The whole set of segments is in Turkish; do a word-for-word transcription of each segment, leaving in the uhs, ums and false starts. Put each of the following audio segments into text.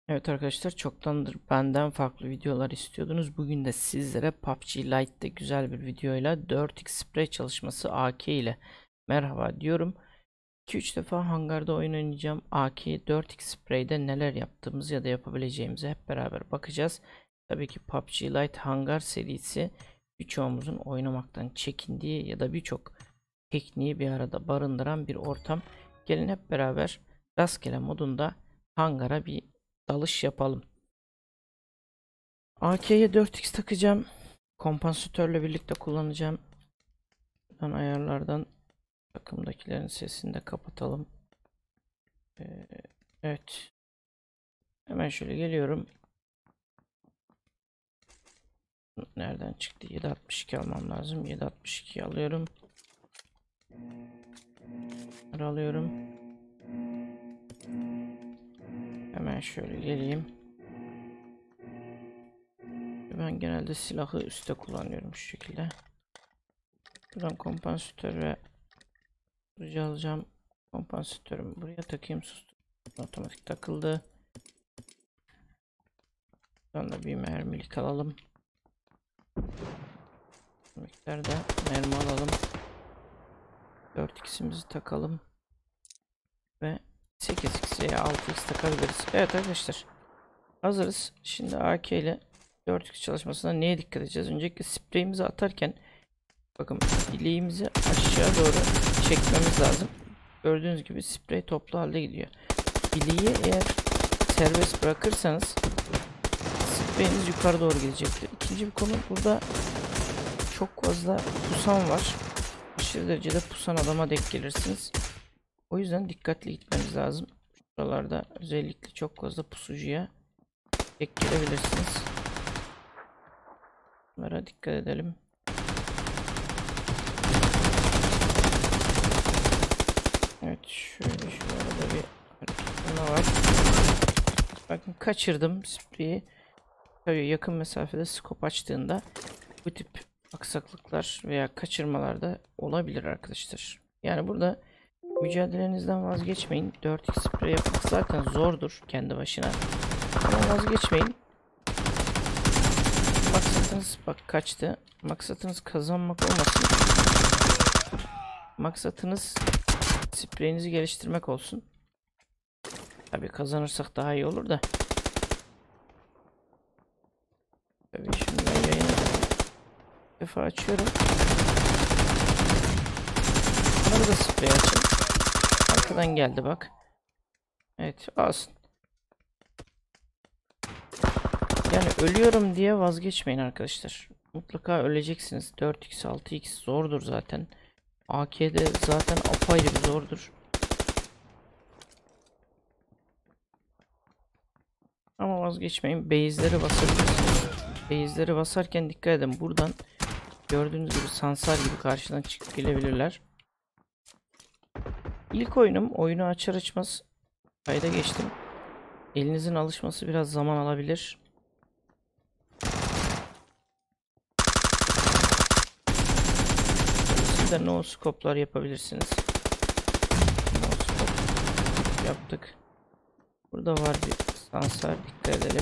Evet arkadaşlar, çoktandır benden farklı videolar istiyordunuz. Bugün de sizlere P U B G Lite'de güzel bir videoyla dört x sprey çalışması A K ile merhaba diyorum. iki üç defa hangarda oyun oynayacağım. A K dört x spreyde neler yaptığımız ya da yapabileceğimize hep beraber bakacağız. Tabii ki P U B G Lite hangar serisi birçoğumuzun oynamaktan çekindiği ya da birçok tekniği bir arada barındıran bir ortam. Gelin hep beraber rastgele modunda hangara bir dalış yapalım. A K'ye dört x takacağım. Kompansatörle birlikte kullanacağım. Buradan ayarlardan takımdakilerin sesini de kapatalım. Ee, evet. Hemen şöyle geliyorum. Nereden çıktı? yedi altmış iki almam lazım. yedi altmış iki alıyorum. Alıyorum. Hemen şöyle geleyim. Ben genelde silahı üstte kullanıyorum şu şekilde. Buradan kompansatör ve susturucu alacağım. Kompansatörümü buraya takayım. Susturucu otomatik takıldı. Buradan da bir mermilik alalım. Bu miktarda mermi alalım. dört x'imizi takalım. Ve sekiz x veya altı x takabiliriz. Evet arkadaşlar, hazırız. Şimdi A K ile dört x çalışmasına neye dikkat edeceğiz? Öncelikle spreyimizi atarken bakın bileğimizi aşağı doğru çekmemiz lazım. Gördüğünüz gibi sprey toplu halde gidiyor. Bileği eğer serbest bırakırsanız spreyiniz yukarı doğru gidecektir. İkinci bir konu, burada çok fazla pusan var. Aşırı derecede pusan adama denk gelirsiniz. O yüzden dikkatli gitmeniz lazım. Şuralarda özellikle çok fazla pusucuya denk gelebilirsiniz. Bunlara dikkat edelim. Evet, şöyle şu arada bir hareket var. Bakın kaçırdım spreyi. Tabii yakın mesafede skop açtığında bu tip aksaklıklar veya kaçırmalar da olabilir arkadaşlar. Yani burada mücadelenizden vazgeçmeyin. dört x sprey yapmak zaten zordur kendi başına. Ama vazgeçmeyin. Maksatınız bak kaçtı. Maksatınız kazanmak olmasın. Maksatınız spreyinizi geliştirmek olsun. Tabii kazanırsak daha iyi olur da. Tabii şimdi ben yayını bir defa açıyorum. Bunları da sprey açın. Arkadan geldi bak. Evet, alsın. Yani ölüyorum diye vazgeçmeyin arkadaşlar. Mutlaka öleceksiniz. dört x altı x zordur zaten. A K'de zaten apayrı bir zordur. Ama vazgeçmeyin. Base'leri basabilirsiniz. Base'leri basarken dikkat edin. Buradan gördüğünüz gibi sansar gibi karşıdan çıkıp gelebilirler. İlk oyunum. Oyunu açar açmaz kayda geçtim. Elinizin alışması biraz zaman alabilir. Siz de no scope'lar yapabilirsiniz. No scope yaptık. Burada var bir sansar, dikkat edelim.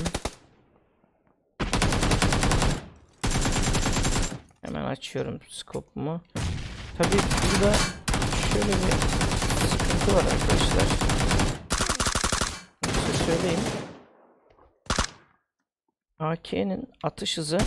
Hemen açıyorum scope'umu. Tabii burada şöyle bir sıkıntı var arkadaşlar. Size söyleyeyim. A K'nin atış hızı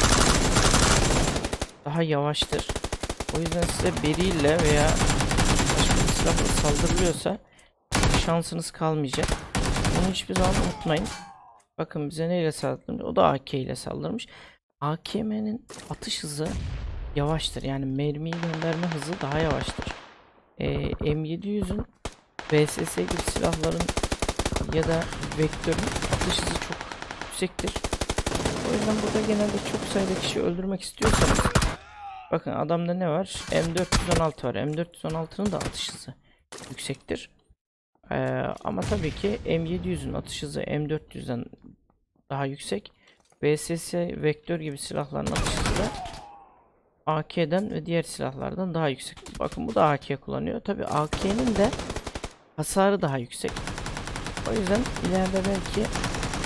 daha yavaştır. O yüzden size beriyle veya başka bir silahla saldırılıyorsa şansınız kalmayacak. Bunu hiçbir zaman unutmayın. Bakın bize neyle saldırmış? O da A K ile saldırmış. A K M'nin atış hızı yavaştır. Yani mermiyi gönderme hızı daha yavaştır. Ee, M yedi yüz'ün V S S gibi silahların ya da vektörün atış hızı çok yüksektir. O yüzden burada genelde çok sayıda kişi öldürmek istiyorsanız bakın adamda ne var? M dört yüz on altı var. M dört yüz on altının da atış hızı yüksektir. Ee, ama tabii ki M yedi yüz'ün atış hızı M dört yüz'den daha yüksek. V S S vektör gibi silahların atış hızı da A K'den ve diğer silahlardan daha yüksek. Bakın bu da A K kullanıyor. Tabii A K'nin de hasarı daha yüksek. O yüzden ileride belki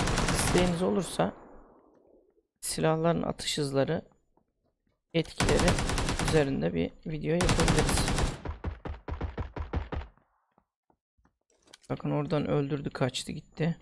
isteğiniz olursa silahların atış hızları, etkileri üzerinde bir video yapabiliriz. Bakın oradan öldürdü, kaçtı gitti.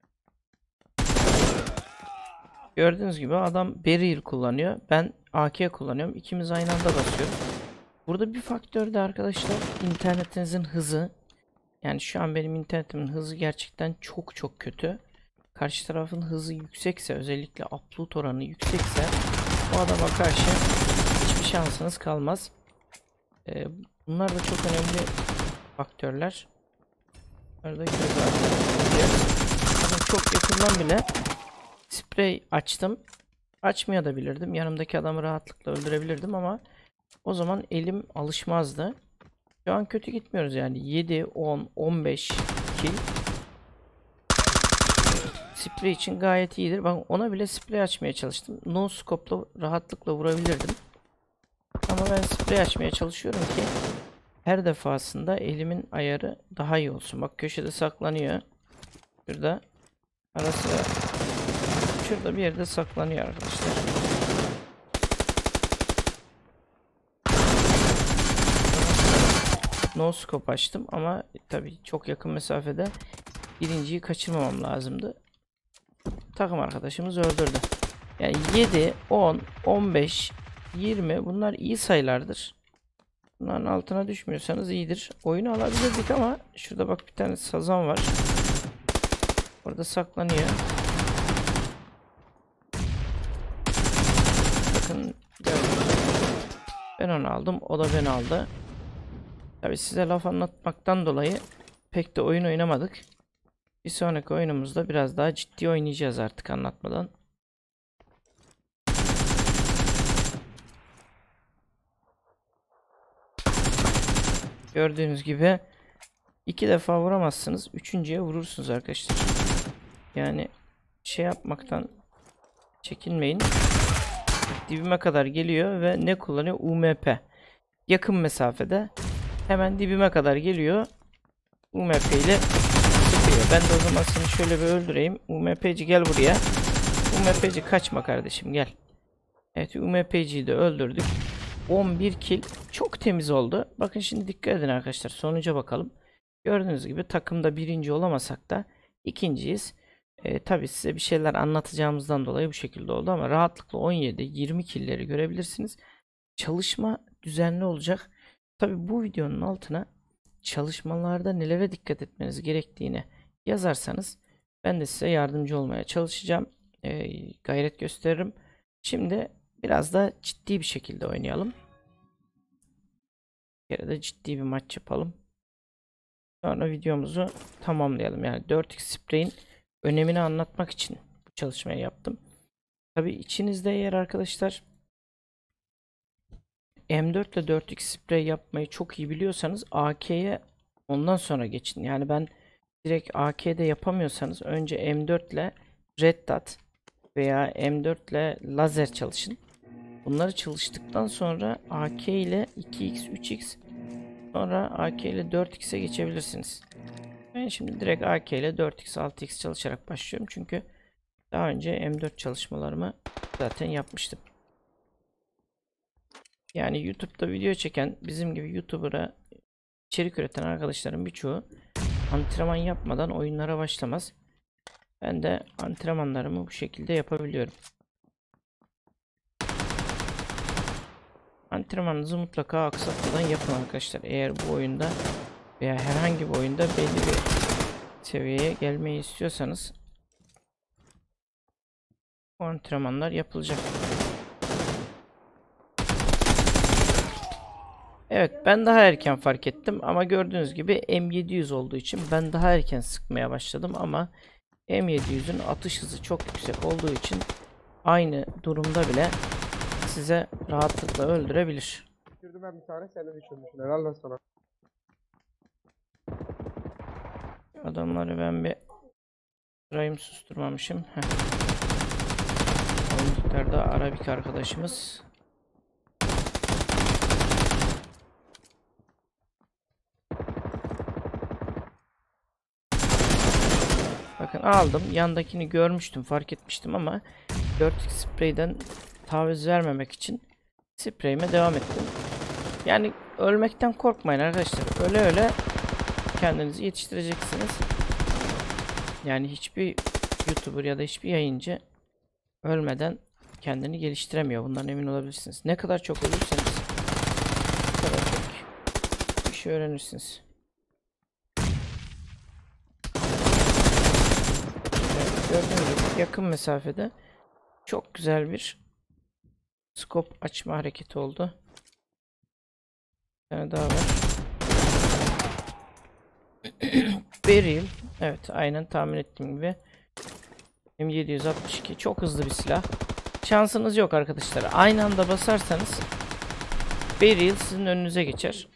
Gördüğünüz gibi adam Beryl kullanıyor. Ben A K kullanıyorum. İkimiz aynı anda basıyoruz. Burada bir faktör de arkadaşlar internetinizin hızı. Yani şu an benim internetimin hızı gerçekten çok çok kötü. Karşı tarafın hızı yüksekse, özellikle upload oranı yüksekse o adama karşı hiçbir şansınız kalmaz. Ee, bunlar da çok önemli faktörler. Arada göz ardı. Çok yakından bile sprey açtım. Açmaya da bilirdim. Yanımdaki adamı rahatlıkla öldürebilirdim ama o zaman elim alışmazdı. Şu an kötü gitmiyoruz yani. yedi, on, on beş kill. Sprey için gayet iyidir. Ben ona bile sprey açmaya çalıştım. No scope'la rahatlıkla vurabilirdim. Ama ben sprey açmaya çalışıyorum ki her defasında elimin ayarı daha iyi olsun. Bak köşede saklanıyor. Şurada. Ara sıra şurada bir yerde saklanıyor arkadaşlar. No scope açtım ama tabii çok yakın mesafede birinciyi kaçırmamam lazımdı. Takım arkadaşımız öldürdü. Yani yedi, on, on beş, yirmi bunlar iyi sayılardır. Bunların altına düşmüyorsanız iyidir. Oyunu alabilirdik ama şurada bak bir tane sazan var. Orada saklanıyor. Bakın ben onu aldım. O da beni aldı. Tabii size laf anlatmaktan dolayı pek de oyun oynamadık. Bir sonraki oyunumuzda biraz daha ciddi oynayacağız artık anlatmadan. Gördüğünüz gibi iki defa vuramazsınız. Üçüncüye vurursunuz arkadaşlar. Yani şey yapmaktan çekinmeyin. Dibime kadar geliyor ve ne kullanıyor? U M P. Yakın mesafede hemen dibime kadar geliyor. U M P ile sıkıyor. Ben de o zaman seni şöyle bir öldüreyim. U M P'ci gel buraya. U M P'ci kaçma kardeşim gel. Evet, U M P'ciyi de öldürdük. on bir kill. Çok temiz oldu. Bakın şimdi dikkat edin arkadaşlar. Sonuca bakalım. Gördüğünüz gibi takımda birinci olamasak da ikinciyiz. E, tabii size bir şeyler anlatacağımızdan dolayı bu şekilde oldu ama rahatlıkla on yedi yirmi kill'leri görebilirsiniz. Çalışma düzenli olacak. Tabii bu videonun altına çalışmalarda nelere dikkat etmeniz gerektiğini yazarsanız ben de size yardımcı olmaya çalışacağım. E, gayret gösteririm. Şimdi biraz da ciddi bir şekilde oynayalım. Bir kere de ciddi bir maç yapalım. Sonra videomuzu tamamlayalım. Yani dört x spray'in önemini anlatmak için bu çalışmayı yaptım. Tabii içinizde eğer arkadaşlar M dört ile dört x spray yapmayı çok iyi biliyorsanız A K'ye ondan sonra geçin. Yani ben direkt A K'de yapamıyorsanız önce M dört ile Red Dot veya M dört ile lazer çalışın. Bunları çalıştıktan sonra A K ile iki x üç x sonra A K ile dört x'e geçebilirsiniz. Ben şimdi direkt A K ile dört x altı x çalışarak başlıyorum. Çünkü daha önce M dört çalışmalarımı zaten yapmıştım. Yani YouTube'da video çeken bizim gibi YouTuber'a içerik üreten arkadaşların birçoğu antrenman yapmadan oyunlara başlamaz. Ben de antrenmanlarımı bu şekilde yapabiliyorum. Antrenmanınızı mutlaka aksatmadan yapın arkadaşlar. Eğer bu oyunda veya herhangi bir oyunda belli bir seviyeye gelmeyi istiyorsanız bu antrenmanlar yapılacak. Evet, ben daha erken fark ettim ama gördüğünüz gibi M yedi yüz olduğu için ben daha erken sıkmaya başladım ama M yedi yüzün atış hızı çok yüksek olduğu için aynı durumda bile size rahatlıkla öldürebilir. Düşürdüm ben bir tane, sen de düşürmüşsün. Helal lan sana. Adamları ben bir sırayım susturmamışım. Heh. Oyuncularda Arabik arkadaşımız. Bakın bakın aldım. Yandakini görmüştüm, fark etmiştim ama dört x spreyden taviz vermemek için spreyime devam ettim. Yani ölmekten korkmayın arkadaşlar. Öyle öyle kendinizi yetiştireceksiniz. Yani hiçbir YouTuber ya da hiçbir yayıncı ölmeden kendini geliştiremiyor. Bundan emin olabilirsiniz. Ne kadar çok ölürseniz o kadar çok bir şey öğrenirsiniz. Evet, gördüğünüz gibi yakın mesafede çok güzel bir scope açma hareketi oldu. Bir tane daha var. Beryl. Evet, aynen tahmin ettiğim gibi. M yedi altı iki çok hızlı bir silah. Şansınız yok arkadaşlar. Aynı anda basarsanız Beryl sizin önünüze geçer.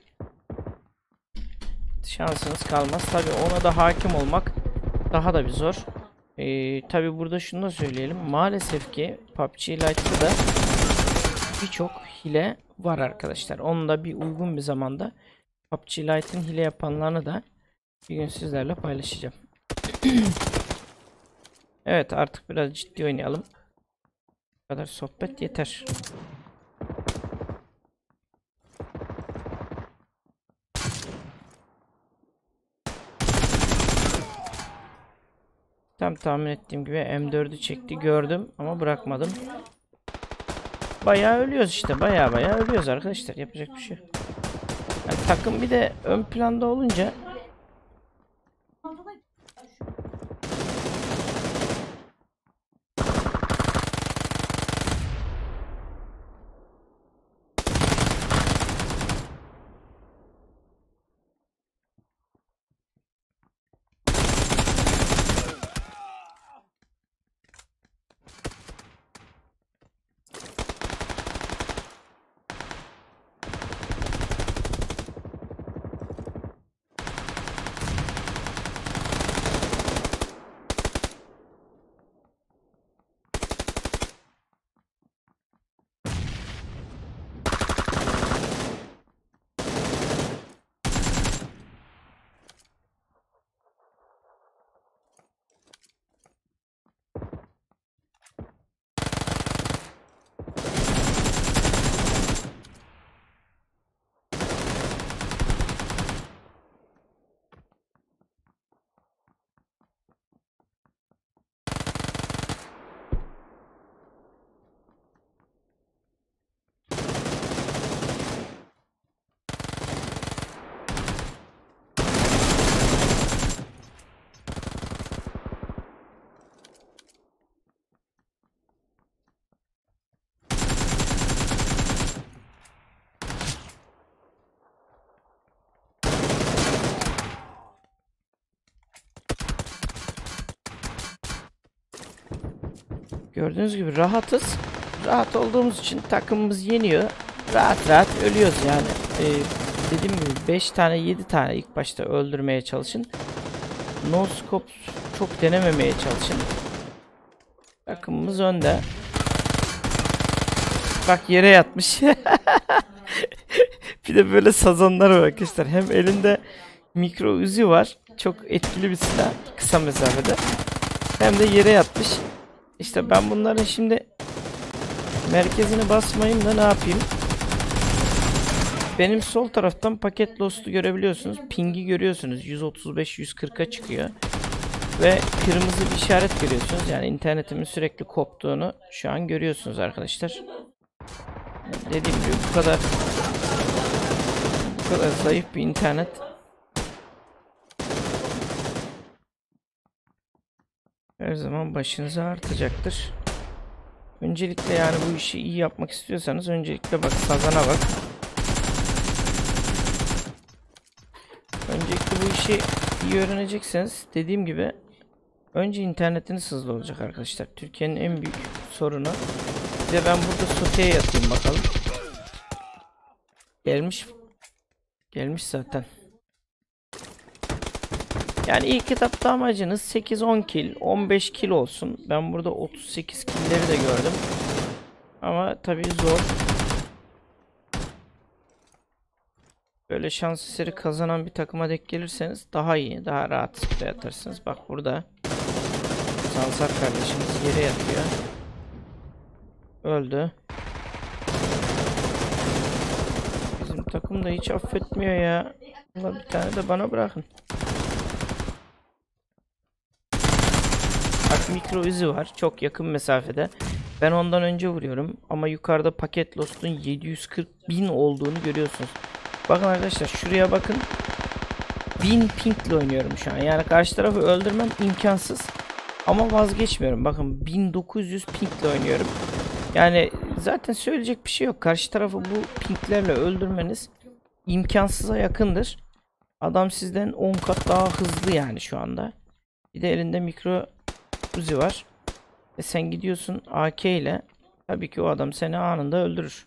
Şansınız kalmaz. Tabi ona da hakim olmak daha da bir zor. Ee, tabi burada şunu da söyleyelim. Maalesef ki P U B G Lite'da da birçok hile var arkadaşlar. Onu da bir uygun bir zamanda P U B G Lite'ın hile yapanlarını da bir gün sizlerle paylaşacağım. Evet, artık biraz ciddi oynayalım. Bu kadar sohbet yeter. Tam tahmin ettiğim gibi M dördü çekti, gördüm ama bırakmadım. Bayağı ölüyoruz işte, bayağı bayağı ölüyoruz arkadaşlar, yapacak bir şey yok. Yani takım bir de ön planda olunca gördüğünüz gibi rahatız. Rahat olduğumuz için takımımız yeniyor. Rahat rahat ölüyoruz yani. Ee, dediğim gibi beş tane yedi tane ilk başta öldürmeye çalışın. No scope çok denememeye çalışın. Takımımız önde. Bak yere yatmış. Bir de böyle sazanlar var arkadaşlar. Hem elinde mikro uzi var. Çok etkili bir silah kısa mesafede. Hem de yere yatmış. İşte ben bunların şimdi merkezini basmayayım da ne yapayım? Benim sol taraftan paket lost'u görebiliyorsunuz. Ping'i görüyorsunuz. yüz otuz beş yüz kırka çıkıyor. Ve kırmızı bir işaret görüyorsunuz. Yani internetimin sürekli koptuğunu şu an görüyorsunuz arkadaşlar. Dediğim gibi bu kadar bu kadar zayıf bir internet her zaman başınıza artacaktır. Öncelikle yani bu işi iyi yapmak istiyorsanız öncelikle bak sazana bak. Öncelikle bu işi iyi öğrenecekseniz dediğim gibi önce internetiniz hızlı olacak arkadaşlar. Türkiye'nin en büyük sorunu. Bir de ben burada soteye yatayım bakalım. Gelmiş. Gelmiş zaten. Yani ilk etapta amacınız sekiz on kill, on beş kill olsun. Ben burada otuz sekiz kill'leri de gördüm. Ama tabii zor. Böyle şans eseri kazanan bir takıma denk gelirseniz daha iyi, daha rahat sprey atarsınız. Bak burada Sansar kardeşimiz yere yatıyor. Öldü. Bizim takım da hiç affetmiyor ya. Allah, bir tane de bana bırakın. Bak, mikro izi var. Çok yakın mesafede. Ben ondan önce vuruyorum. Ama yukarıda paket lost'un yedi yüz kırk bin olduğunu görüyorsunuz. Bakın arkadaşlar, şuraya bakın. bin pingle oynuyorum şu an. Yani karşı tarafı öldürmem imkansız. Ama vazgeçmiyorum. Bakın, bin dokuz yüz pingle oynuyorum. Yani zaten söyleyecek bir şey yok. Karşı tarafı bu pinglerle öldürmeniz imkansıza yakındır. Adam sizden on kat daha hızlı yani şu anda. Bir de elinde mikro Uzi var. Ve sen gidiyorsun A K ile. Tabii ki o adam seni anında öldürür.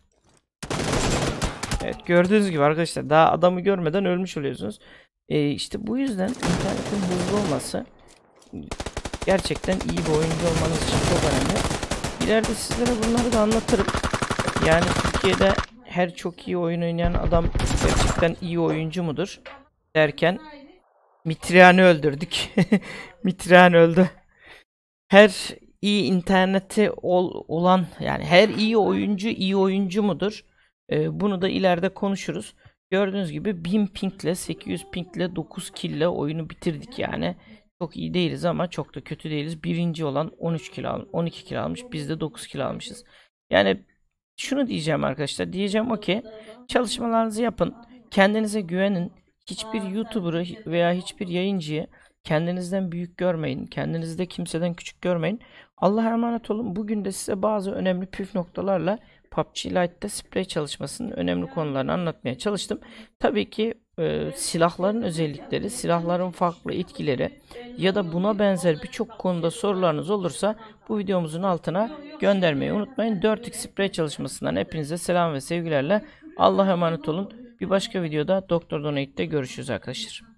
Evet, gördüğünüz gibi arkadaşlar, daha adamı görmeden ölmüş oluyorsunuz. Ee, işte bu yüzden internetin hızlı olması gerçekten iyi bir oyuncu olmanız için çok önemli. İleride sizlere bunları da anlatırım. Yani Türkiye'de her çok iyi oyun oynayan adam gerçekten iyi oyuncu mudur derken Mitriani öldürdük. Mitriani öldü. Her iyi interneti ol, olan yani her iyi oyuncu iyi oyuncu mudur? Ee, bunu da ileride konuşuruz. Gördüğünüz gibi bin pingle, sekiz yüz pingle, dokuz kille oyunu bitirdik yani. Çok iyi değiliz ama çok da kötü değiliz. Birinci olan on üç kill almış, on iki kill almış. Biz de dokuz kill almışız. Yani şunu diyeceğim arkadaşlar. Diyeceğim o ki, çalışmalarınızı yapın. Kendinize güvenin. Hiçbir YouTuber'ı veya hiçbir yayıncıyı kendinizden büyük görmeyin. Kendinizi de kimseden küçük görmeyin. Allah'a emanet olun. Bugün de size bazı önemli püf noktalarla P U B G Lite'da sprey çalışmasının önemli konularını anlatmaya çalıştım. Tabii ki e, silahların özellikleri, silahların farklı etkileri ya da buna benzer birçok konuda sorularınız olursa bu videomuzun altına göndermeyi unutmayın. dört x sprey çalışmasından hepinize selam ve sevgilerle Allah'a emanet olun. Bir başka videoda Doktor Donate'de görüşürüz arkadaşlar.